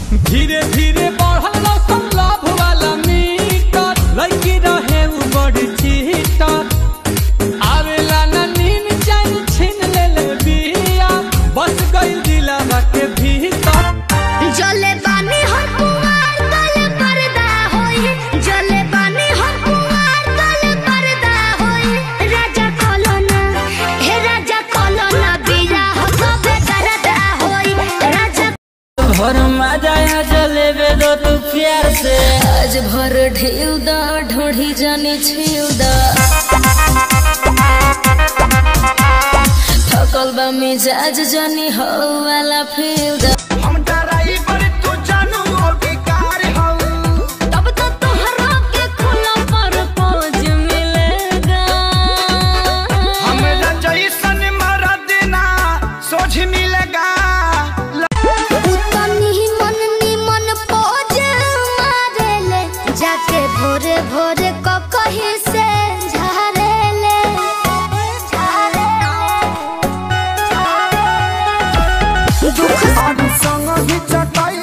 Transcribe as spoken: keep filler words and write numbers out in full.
धीरे धीरे बढ़ल लौसन लाभ वाला मीटर लड़की रहे उ बड़ी चीटर आवेला ना नीन चैन छीन ले ले बिया बस गई दिलवा के भीतर जले बानी हर कुआर तले पर्दा होई जले बानी हर कुआर तले पर्दा होई राजा कलोना हे राजा कलोना बिया हबे करदा होई राजा भर मजा है जलेबे दो तू प्यार से आज भर ढेउ दा ढोढ़ी जाने छिउ दा थकल बा मिजाज जानी हो वाला फील दा हम डराई पर तू जानू और बेकार हो तब तो तोहरा के खुला पर पहुंच मिलेगा हमरा जैसन मरद ना सोझ मिलेगा उतनी मन निमन पोज मारेले जाके भोरे भोरे क कहीं से झारेले दुख संग ही चटाई